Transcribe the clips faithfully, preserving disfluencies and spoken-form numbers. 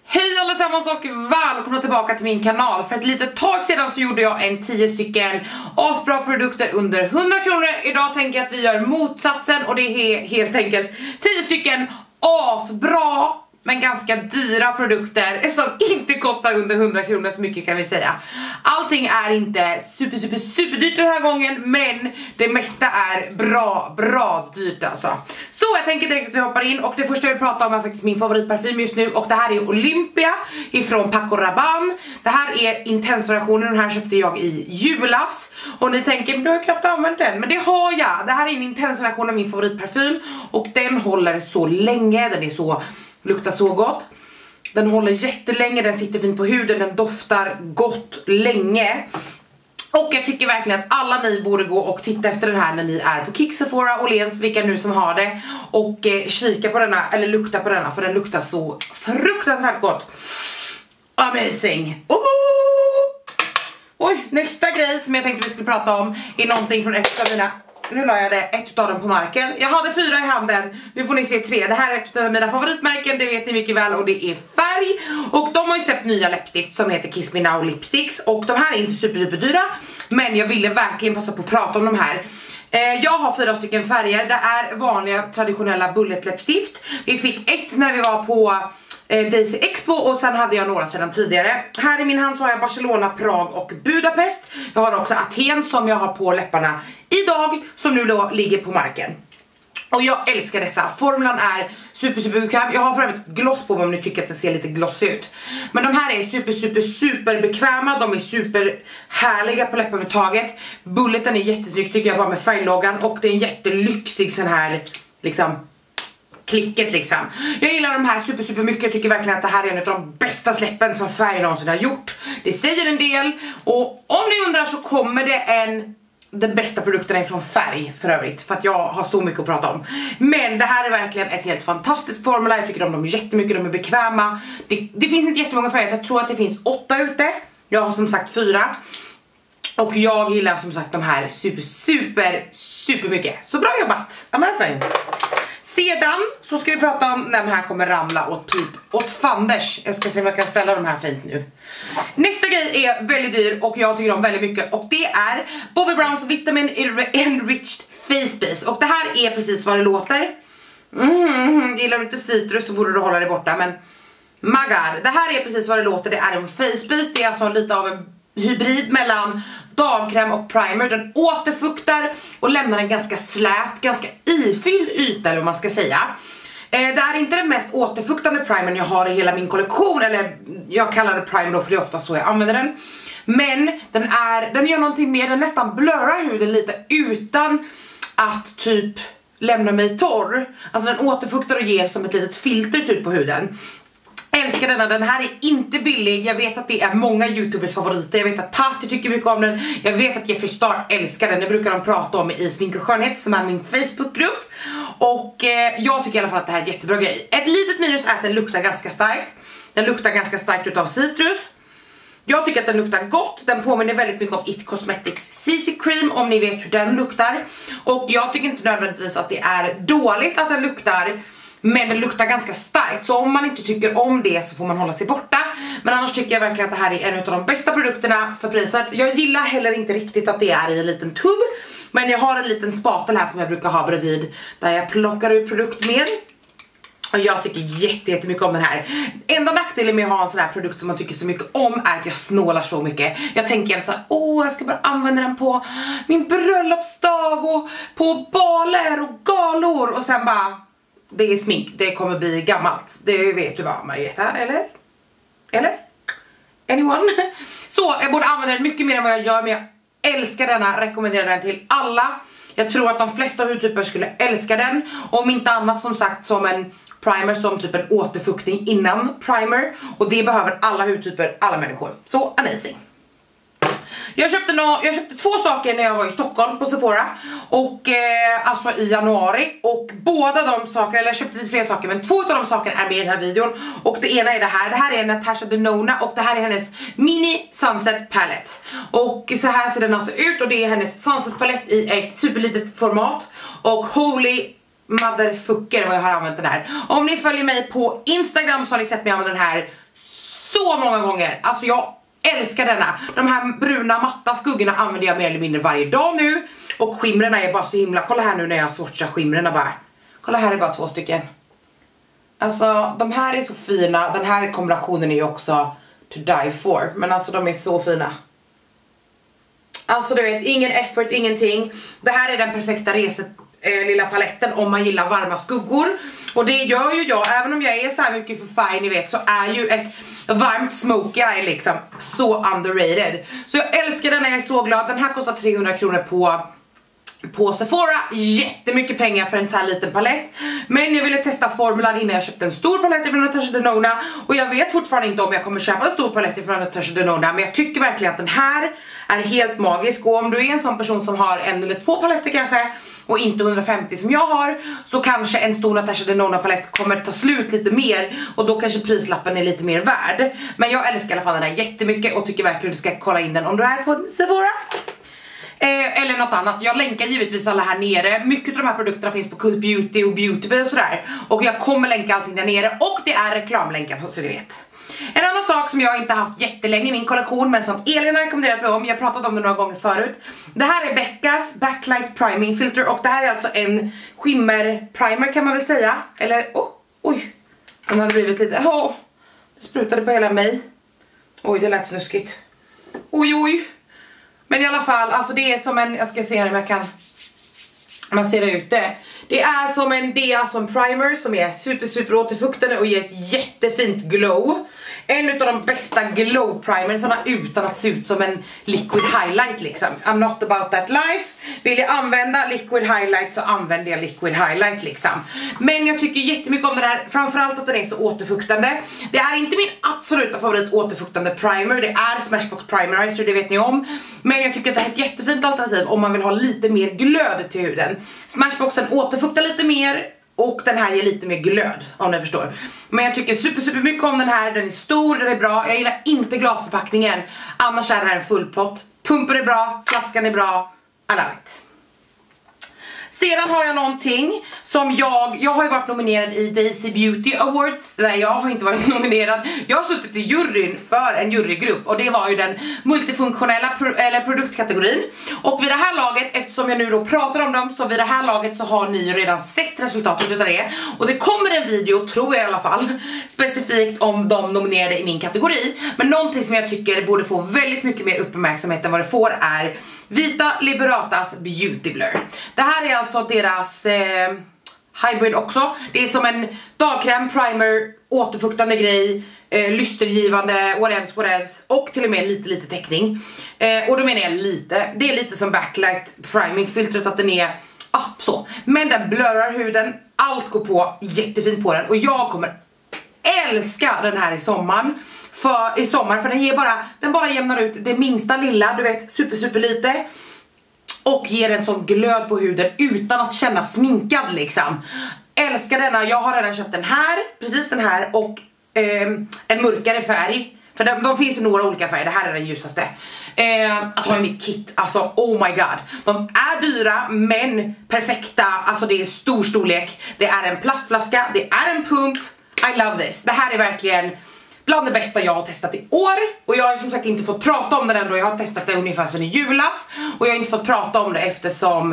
Hej allesammans och välkomna tillbaka till min kanal. För ett litet tag sedan så gjorde jag en tio stycken asbra produkter under hundra kronor. Idag tänker jag att vi gör motsatsen och det är helt enkelt tio stycken asbra men ganska dyra produkter som inte kostar under hundra kronor, så mycket kan vi säga. Allting är inte super super super dyrt den här gången, men det mesta är bra, bra dyrt alltså. Så jag tänker direkt att vi hoppar in, och det första jag vill prata om är faktiskt min favoritparfym just nu. Och det här är Olympia ifrån Paco Rabanne. Det här är intensversionen, den här köpte jag i julas. Och ni tänker, men du har knappt använt den. Men det har jag, det här är en intensversion av min favoritparfym. Och den håller så länge, den är så... luktar så gott. Den håller jättelänge, den sitter fint på huden, den doftar gott länge. Och jag tycker verkligen att alla ni borde gå och titta efter den här när ni är på Kik, Sephora, Åhléns, vilka nu som har det. Och eh, kika på denna, eller lukta på denna, för den luktar så fruktansvärt gott. Amazing. Oh! Oj, nästa grej som jag tänkte vi skulle prata om är någonting från ett av mina... Nu la jag det, ett av dem på marken. Jag hade fyra i handen, nu får ni se tre. Det här är ett av mina favoritmärken, det vet ni mycket väl. Och det är Färg. Och de har ju släppt nya läppstift som heter Kiss Me Now Lipsticks. Och de här är inte super super dyra, men jag ville verkligen passa på att prata om de här. eh, Jag har fyra stycken färger. Det är vanliga traditionella bullet läppstift. Vi fick ett när vi var på Daisy Expo, och sen hade jag några sedan tidigare. Här i min hand så har jag Barcelona, Prag och Budapest. Jag har också Aten som jag har på läpparna idag, som nu då ligger på marken. Och jag älskar dessa. Formulan är super super bekväm. Jag har för övrigt gloss på mig om ni tycker att det ser lite glossig ut. Men de här är super super super bekväma. De är super härliga på läppövertaget. Bulleten är jättesnygg tycker jag, bara med färgloggan. Och det är en jättelyxig sån här liksom klicket liksom. Jag gillar de här super super mycket. Jag tycker verkligen att det här är en av de bästa släppen som Färg någonsin har gjort. Det säger en del. Och om ni undrar så kommer det en... den bästa produkten är från Färg för övrigt, för att jag har så mycket att prata om. Men det här är verkligen ett helt fantastiskt formula. Jag tycker om dem jättemycket, de är bekväma. Det, det finns inte jättemånga färger, jag tror att det finns åtta ute. Jag har som sagt fyra. Och jag gillar som sagt de här super super super mycket. Så bra jobbat, amazing. Sedan så ska vi prata om när de här kommer ramla åt typ åt fanders. Jag ska se om jag kan ställa de här fint nu. Nästa grej är väldigt dyr och jag tycker om väldigt mycket, och det är Bobbi Browns Vitamin Enriched Face Base. Och det här är precis vad det låter. Mm, gillar du inte citrus så borde du hålla det borta, men magar. Det här är precis vad det låter. Det är en face base, det är alltså lite av en hybrid mellan dagkräm och primer. Den återfuktar och lämnar en ganska slät, ganska ifylld yta, eller vad man ska säga. eh, Det är inte den mest återfuktande primern jag har i hela min kollektion. Eller jag kallar det primer då, för det är ofta så jag använder den. Men den, är, den gör någonting mer, den nästan blurrar huden lite utan att typ lämna mig torr. Alltså den återfuktar och ger som ett litet filter typ på huden. Älskar denna, den här är inte billig. Jag vet att det är många youtubers favoriter. Jag vet att Tati tycker mycket om den. Jag vet att Jeffree Star älskar den. Det brukar de prata om i Smink och Skönhet, som är min Facebookgrupp. Och eh, jag tycker i alla fall att det här är ett jättebra grej. Ett litet minus är att den luktar ganska starkt. Den luktar ganska starkt utav citrus. Jag tycker att den luktar gott. Den påminner väldigt mycket om It Cosmetics C C Cream, om ni vet hur den luktar. Och jag tycker inte nödvändigtvis att det är dåligt att den luktar, men den luktar ganska starkt. Så om man inte tycker om det så får man hålla sig borta. Men annars tycker jag verkligen att det här är en av de bästa produkterna för priset. Jag gillar heller inte riktigt att det är i en liten tubb, men jag har en liten spatel här som jag brukar ha bredvid, där jag plockar ut produkt med. Och jag tycker jätte, jättemycket om den här. Enda nackdelen med att ha en sån här produkt som man tycker så mycket om är att jag snålar så mycket. Jag tänker så här, åh jag ska bara använda den på min bröllopsdag och på baler och galor. Och sen bara, det är smink, det kommer bli gammalt. Det vet du vad, Margareta, eller? Eller? Anyone? Så jag borde använda den mycket mer än vad jag gör, men jag älskar denna, rekommenderar den till alla. Jag tror att de flesta hudtyper skulle älska den. Om inte annat som sagt som en primer, som typ en återfuktning innan primer. Och det behöver alla hudtyper, alla människor. Så amazing. Jag köpte, no jag köpte två saker när jag var i Stockholm på Sephora. Och eh, alltså i januari. Och båda de sakerna, eller jag köpte lite fler saker, men två av de sakerna är med i den här videon. Och det ena är det här, det här är Natasha Denona. Och det här är hennes Mini Sunset Palette. Och så här ser den alltså ut, och det är hennes Sunset Palette i ett superlitet format. Och holy motherfucker vad jag har använt den här. Om ni följer mig på Instagram så har ni sett mig använda den här så många gånger. Alltså jag älskar denna. De här bruna matta skuggorna använder jag mer eller mindre varje dag nu. Och skimrarna är bara så himla. Kolla här nu när jag swatchar skimrarna bara. Kolla här är bara två stycken. Alltså de här är så fina. Den här kombinationen är ju också to die for. Men alltså de är så fina. Alltså du vet, ingen effort, ingenting. Det här är den perfekta reset eh, lilla paletten om man gillar varma skuggor. Och det gör ju jag, även om jag är så här mycket för färg, ni vet, så är ju ett varmt smoky är liksom så underrated. Så jag älskar den, jag är så glad. Den här kostar trehundra kronor på på Sephora, jättemycket pengar för en så här liten palett. Men jag ville testa formulan innan jag köpte en stor palett från Natasha Denona. Och jag vet fortfarande inte om jag kommer köpa en stor palett från Natasha Denona. Men jag tycker verkligen att den här är helt magisk. Och om du är en sån person som har en eller två paletter kanske och inte hundrafemtio som jag har, så kanske en stor Natasha Denona palett kommer ta slut lite mer. Och då kanske prislappen är lite mer värd. Men jag älskar i alla fall den här jättemycket och tycker verkligen du ska kolla in den om du är på Sephora. Eh, eller något annat. Jag länkar givetvis alla här nere. Mycket av de här produkterna finns på Cult Beauty och Beauty och sådär. Och jag kommer länka allting där nere. Och det är reklamlänkar så ni vet. En annan sak som jag inte haft jättelänge i min kollektion, men som Elin har rekommenderat mig om, jag har pratat om det några gånger förut. Det här är Beckas Backlight Priming Filter. Och det här är alltså en skimmer primer kan man väl säga. Eller, oh, oj. Den hade blivit lite, åh oh, det sprutade på hela mig. Oj, det lät snuskigt. Oj, oj. Men i alla fall, alltså det är som en, jag ska se om jag kan massera ut det. Det är som en, det är alltså en primer som är super super återfuktande och ger ett jättefint glow. En av de bästa glow primersarna utan att se ut som en liquid highlight liksom. I'm not about that life. Vill jag använda liquid highlight så använder jag liquid highlight liksom. Men jag tycker jättemycket om den här, framförallt att den är så återfuktande. Det är inte min absoluta favorit återfuktande primer. Det är Smashbox Primerizer, det vet ni om. Men jag tycker att det är ett jättefint alternativ om man vill ha lite mer glöd till huden. Smashboxen återfuktar lite mer och den här ger lite mer glöd, om ni förstår. Men jag tycker super super mycket om den här. Den är stor, den är bra. Jag gillar inte glasförpackningen. Annars är det här en full pott. Pumpen är bra, flaskan är bra. I love it. Sedan har jag någonting som jag, jag har ju varit nominerad i Daisy Beauty Awards. Nej, jag har inte varit nominerad. Jag har suttit i juryn för en jurygrupp. Och det var ju den multifunktionella pro, eller produktkategorin. Och vid det här laget, eftersom jag nu då pratar om dem, så vid det här laget så har ni ju redan sett resultatet utav det. Och det kommer en video, tror jag i alla fall, specifikt om de nominerade i min kategori. Men någonting som jag tycker borde få väldigt mycket mer uppmärksamhet än vad det får är Vita Liberatas Beauty Blur. Det här är alltså deras eh, hybrid också. Det är som en dagkräm, primer, återfuktande grej, eh, lystergivande, whatevs, whatevs. Och till och med lite, lite täckning. eh, Och då menar jag lite. Det är lite som backlight priming filtret, att den är ah, så. Men den blurrar huden. Allt går på jättefint på den. Och jag kommer älska den här i sommaren. För, i sommar, för den ger bara, den bara jämnar ut det minsta lilla, du vet, super super lite. Och ger en sån glöd på huden utan att känna sminkad liksom. Älskar denna, jag har redan köpt den här, precis den här och eh, en mörkare färg. För de, de finns ju några olika färger, det här är den ljusaste. Eh, att ha i mitt kit, alltså oh my god. De är dyra men perfekta, alltså det är stor storlek. Det är en plastflaska, det är en pump. I love this, det här är verkligen bland det bästa jag har testat i år. Och jag har som sagt inte fått prata om det ändå. Jag har testat det ungefär sedan i julas. Och jag har inte fått prata om det eftersom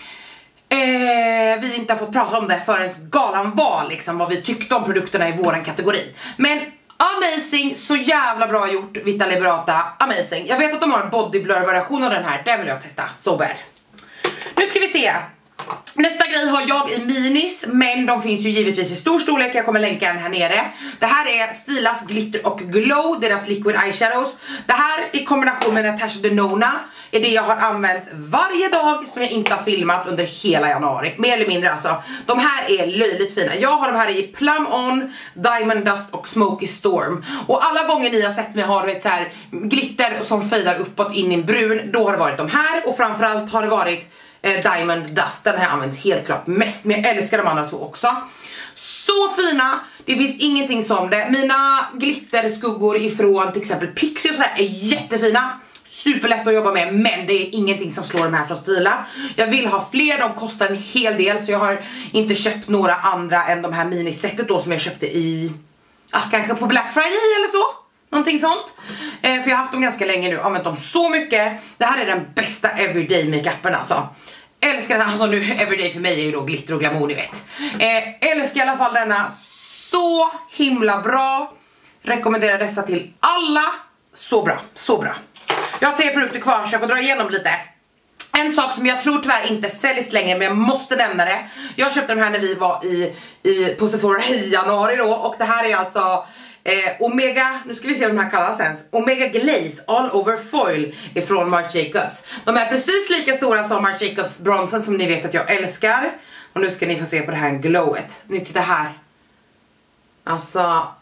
eh, vi inte har fått prata om det förrän galan var liksom, vad vi tyckte om produkterna i våran kategori. Men amazing, så jävla bra gjort Vita Liberata, amazing. Jag vet att de har en body blur variation av den här, den vill jag testa, så väl. Nu ska vi se. Nästa grej har jag i minis, men de finns ju givetvis i stor storlek. Jag kommer länka den här nere. Det här är Stilas Glitter och Glow, deras liquid eyeshadows. Det här i kombination med Natasha Denona är det jag har använt varje dag som jag inte har filmat under hela januari. Mer eller mindre alltså. De här är löjligt fina. Jag har de här i Plum On, Diamond Dust och Smoky Storm. Och alla gånger ni har sett mig har det så här glitter som fejdar uppåt in i en brun, då har det varit de här. Och framförallt har det varit Diamond Dust, den har jag använt helt klart mest. Men jag älskar de andra två också. Så fina, det finns ingenting som det. Mina glitterskuggor ifrån till exempel Pixie och sådär är jättefina. superlätt att jobba med, men det är ingenting som slår de här från Stila. Jag vill ha fler, de kostar en hel del, så jag har inte köpt några andra än de här minisetet då som jag köpte i, ah, kanske på Black Friday eller så. Någonting sånt. Eh, för jag har haft dem ganska länge nu, använt dem så mycket. Det här är den bästa everyday makeupen alltså. Älskar den, alltså nu everyday för mig är ju då glitter och glamour, ni vet. Eh, älskar i alla fall denna så himla bra. Rekommenderar dessa till alla. Så bra, så bra. Jag har tre produkter kvar så jag får dra igenom lite. En sak som jag tror tyvärr inte säljs längre, men jag måste nämna det. Jag köpte de här när vi var i, i på Sephora i januari då. Och det här är alltså eh, Omega, nu ska vi se vad de här kallas ens. Omega Glaze All Over Foil ifrån Marc Jacobs. De är precis lika stora som Marc Jacobs bronzen som ni vet att jag älskar. Och nu ska ni få se på det här glowet. Ni tittar här. Alltså,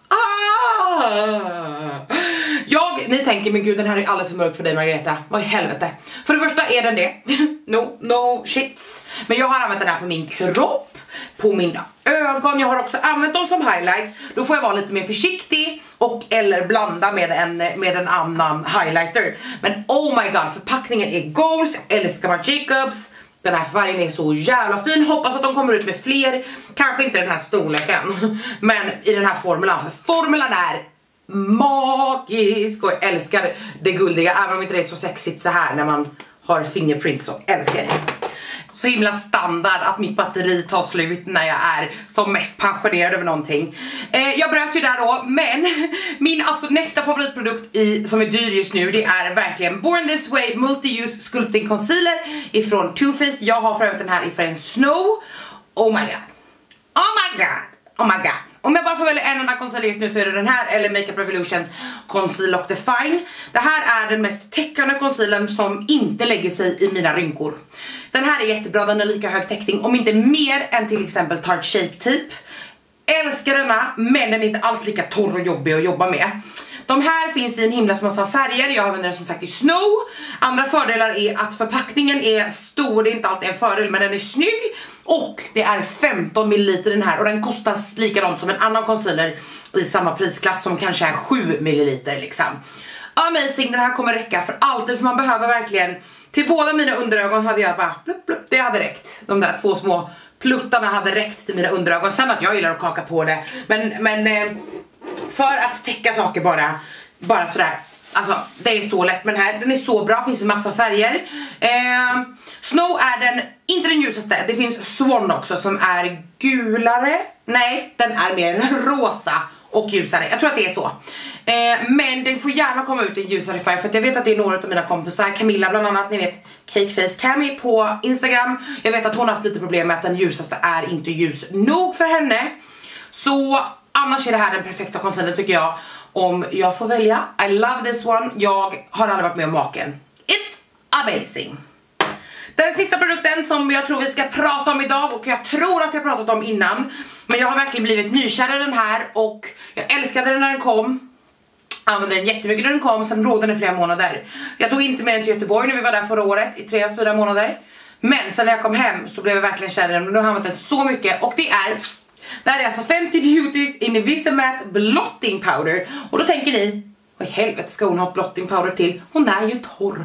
ah! Jag, ni tänker, men gud, den här är alldeles för mörk för dig, Margareta. Vad i helvete. För det första är den det. No, no shits. Men jag har använt den här på min kropp, på mina ögon. Jag har också använt dem som highlight. Då får jag vara lite mer försiktig och eller blanda med en, med en annan highlighter. Men oh my god, förpackningen är goals. Jag älskar Marc Jacobs. Den här färgen är så jävla fin. Hoppas att de kommer ut med fler. Kanske inte den här storleken, men i den här formulan. För formulan är magisk. Och jag älskar det guldiga. Även om inte det är så sexigt så här när man har fingerprints, så älskar det. Så himla standard att mitt batteri tar slut när jag är som mest passionerad över någonting. eh, Jag bröt ju där då. Men min absolut nästa favoritprodukt i, som är dyr just nu, det är verkligen Born This Way Multi-Use Sculpting Concealer ifrån Too Faced. Jag har för övrigt den här i färgen Snow. Oh my god. Oh my god. Oh my god. Om jag bara får välja en enda concealer just nu så är det den här eller Makeup Revolutions Conceal Lock Define. Det här är den mest täckande concealern som inte lägger sig i mina rynkor. Den här är jättebra, den är lika hög täckning, om inte mer än till exempel Tarte Shape Tape. Älskar denna, men den är inte alls lika torr och jobbig att jobba med. De här finns i en himla massa färger. Jag använder den som sagt i Snow. Andra fördelar är att förpackningen är stor. Det är inte alltid en fördel, men den är snygg. Och det är femton milliliter den här. Och den kostar likadant som en annan concealer i samma prisklass, som kanske är sju milliliter liksom. Amazing, den här kommer räcka för alltid. För man behöver verkligen, till båda mina underögon hade jag bara blup, blup, det hade räckt. De där två små pluttarna hade räckt till mina underögon. Sen att jag gillar att kaka på det. Men, men eh, för att täcka saker bara, bara sådär. Alltså det är så lätt med den här. Den är så bra, finns en massa färger. eh, Snow är den, inte den ljusaste. Det finns Swan också som är gulare. Nej, den är mer rosa och ljusare. Jag tror att det är så. eh, Men den får gärna komma ut i ljusare färg. För att jag vet att det är några av mina kompisar, Camilla bland annat, ni vet Cakeface Cami på Instagram. Jag vet att hon har haft lite problem med att den ljusaste är inte ljus nog för henne. Så annars är det här den perfekta concealern tycker jag. Om jag får välja, I love this one. Jag har aldrig varit med om maken. It's amazing. Den sista produkten som jag tror vi ska prata om idag, och jag tror att jag pratat om innan, men jag har verkligen blivit nykär i den här. Och jag älskade den när den kom. Använde den jättemycket när den kom, sen rådde den i flera månader. Jag tog inte med den till Göteborg när vi var där förra året i tre fyra månader. Men sen när jag kom hem så blev jag verkligen kär i den. Och nu har jag använt den så mycket. Och det är... Det här är alltså Fenty Beautys Invisimatte Blotting Powder. Och då tänker ni, vad i helvete ska hon ha blotting powder till? Hon är ju torr.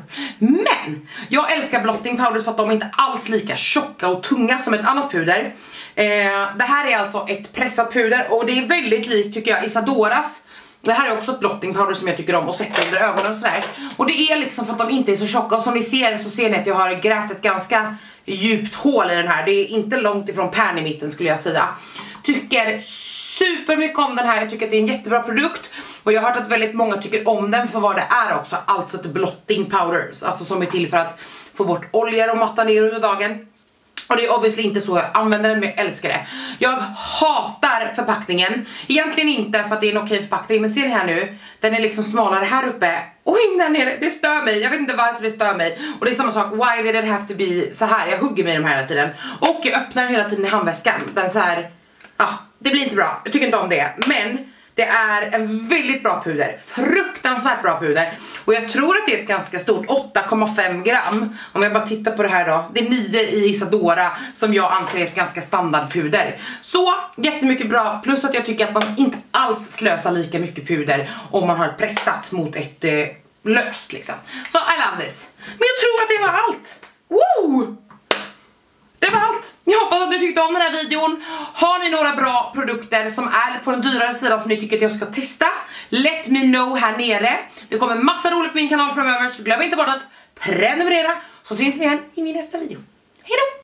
Men jag älskar blotting powders för att de är inte alls lika tjocka och tunga som ett annat puder. eh, Det här är alltså ett pressat puder. Och det är väldigt likt tycker jag Isadoras. Det här är också ett blotting powder som jag tycker om att sätta under ögonen och sådär. Och det är liksom för att de inte är så tjocka. Och som ni ser så ser ni att jag har grävt ett ganska djupt hål i den här. Det är inte långt ifrån pan i mitten skulle jag säga. Tycker super mycket om den här. Jag tycker att det är en jättebra produkt. Och jag har hört att väldigt många tycker om den för vad det är också. Alltså ett blotting powders. Alltså som är till för att få bort oljor och matta ner under dagen. Och det är obviously inte så jag använder den, men jag älskar det. Jag hatar förpackningen. Egentligen inte för att det är en okej förpackning. Men ser ni här nu, den är liksom smalare här uppe. Och där nere, det stör mig. Jag vet inte varför det stör mig. Och det är samma sak, why did it have to be så här? Jag hugger mig i de här hela tiden. Och jag öppnar den hela tiden i handväskan. Den så här, ja, det blir inte bra. Jag tycker inte om det. Men det är en väldigt bra puder. Fruktansvärt bra puder. Och jag tror att det är ett ganska stort, åtta komma fem gram. Om jag bara tittar på det här då. Det är nio i Isadora som jag anser är ett ganska standardpuder. Så jättemycket bra. Plus att jag tycker att man inte alls slösar lika mycket puder om man har pressat mot ett, löst liksom. Så I love this. Men jag tror att det var allt. Woo! Det var allt. Jag hoppas att ni tyckte om den här videon. Har ni några bra produkter som är på den dyrare sidan som ni tycker att jag ska testa, let me know här nere. Det kommer massa roligt på min kanal framöver, så glöm inte bort att prenumerera. Så syns vi igen i min nästa video. Hej då!